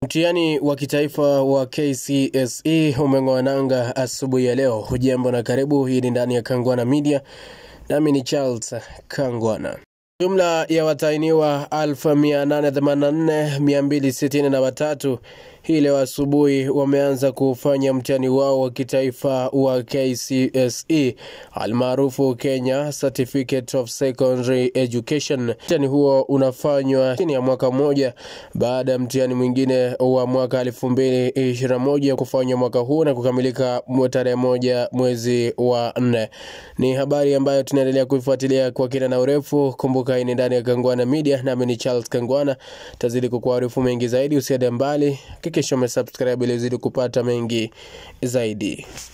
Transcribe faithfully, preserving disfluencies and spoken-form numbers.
Mtihani wa kitaifa wa K C S E umeng'oa nanga asubuhi ya leo. Hujambo na karibu, hii ni ndani ya Kangwana Media. Nami ni Charles Kangwana. Jumla ya watahiniwa elfu mia nane themanini na nne mia mbili sitini na watatu hii leo asubuhi wameanza kufanya mtihani wao wa kitaifa wa K C S E almaarufu Kenya Certificate of Secondary Education. Mtihani huo unafanywa chini ya mwaka mmoja baada ya mtihani mwingine wa mwaka elfu mbili ishirini na moja kufanywa mwaka huu na kukamilika tarehe moja mwezi wa nne. Ni habari ambayo tunaendelea kuifuatilia kwa kina na urefu. Kumbuka hii ni ndani ya Kangwana Media, nami ni Charles Kangwana. Tazidi kukuarifu mengi zaidi, usiende mbali. Kisha umesubscribe ili uzidi kupata mengi zaidi.